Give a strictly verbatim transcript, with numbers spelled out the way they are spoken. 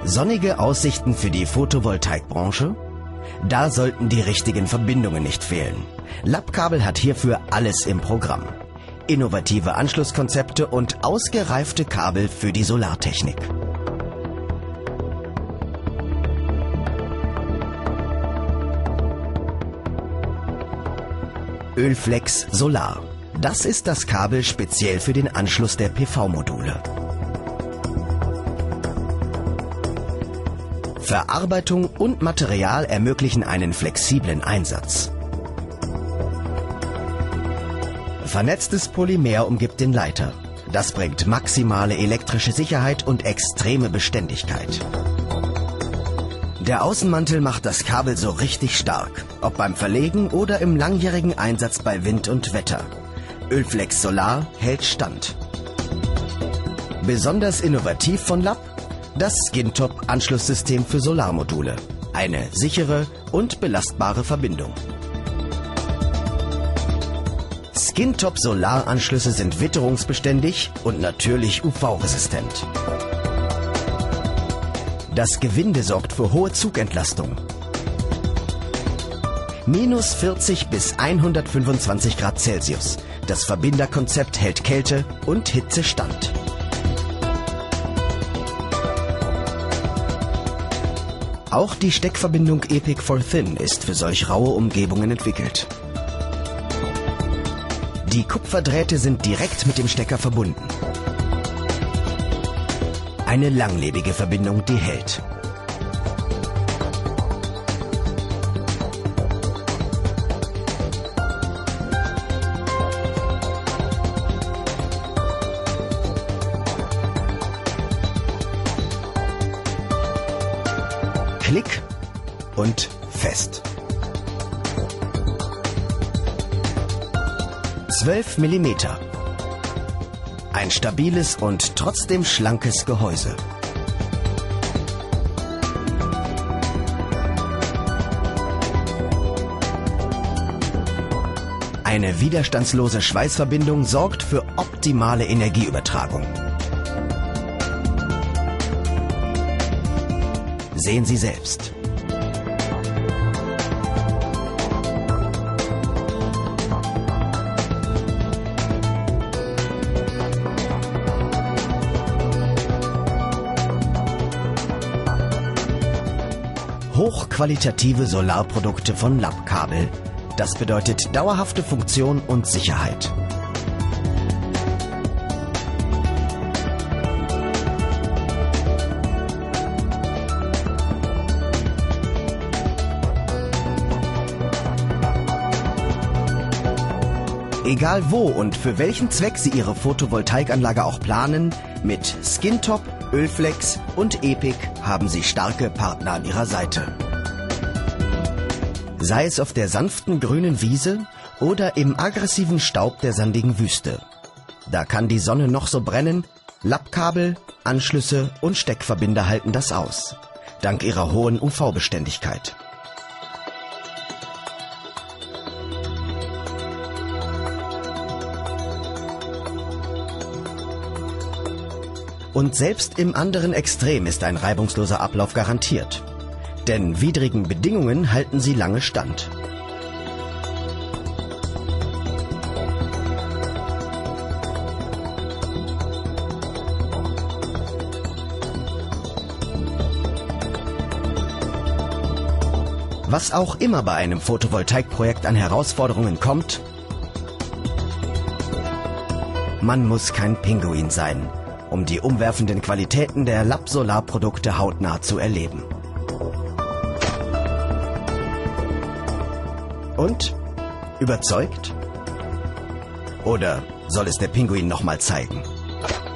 Sonnige Aussichten für die Photovoltaikbranche? Da sollten die richtigen Verbindungen nicht fehlen. Lappkabel hat hierfür alles im Programm. Innovative Anschlusskonzepte und ausgereifte Kabel für die Solartechnik. Ölflex Solar. Das ist das Kabel speziell für den Anschluss der P V-Module. Verarbeitung und Material ermöglichen einen flexiblen Einsatz. Vernetztes Polymer umgibt den Leiter. Das bringt maximale elektrische Sicherheit und extreme Beständigkeit. Der Außenmantel macht das Kabel so richtig stark, ob beim Verlegen oder im langjährigen Einsatz bei Wind und Wetter. Ölflex Solar hält stand. Besonders innovativ von Lapp? Das Skintop-Anschlusssystem für Solarmodule. Eine sichere und belastbare Verbindung. Skintop-Solaranschlüsse sind witterungsbeständig und natürlich U V-resistent. Das Gewinde sorgt für hohe Zugentlastung. Minus vierzig bis hundertfünfundzwanzig Grad Celsius. Das Verbinderkonzept hält Kälte und Hitze stand. Auch die Steckverbindung Epic for Thin ist für solch raue Umgebungen entwickelt. Die Kupferdrähte sind direkt mit dem Stecker verbunden. Eine langlebige Verbindung, die hält. Klick und fest. zwölf Millimeter. Ein stabiles und trotzdem schlankes Gehäuse. Eine widerstandslose Schweißverbindung sorgt für optimale Energieübertragung. Sehen Sie selbst. Hochqualitative Solarprodukte von Lappkabel. Das bedeutet dauerhafte Funktion und Sicherheit. Egal wo und für welchen Zweck Sie Ihre Photovoltaikanlage auch planen, mit Skintop, Ölflex und Epic haben Sie starke Partner an Ihrer Seite. Sei es auf der sanften grünen Wiese oder im aggressiven Staub der sandigen Wüste. Da kann die Sonne noch so brennen, Lappkabel, Anschlüsse und Steckverbinder halten das aus. Dank ihrer hohen U V-Beständigkeit. Und selbst im anderen Extrem ist ein reibungsloser Ablauf garantiert. Denn widrigen Bedingungen halten sie lange stand. Was auch immer bei einem Photovoltaikprojekt an Herausforderungen kommt, man muss kein Pinguin sein, um die umwerfenden Qualitäten der Lapp Solarprodukte hautnah zu erleben. Und? Überzeugt? Oder soll es der Pinguin noch mal zeigen?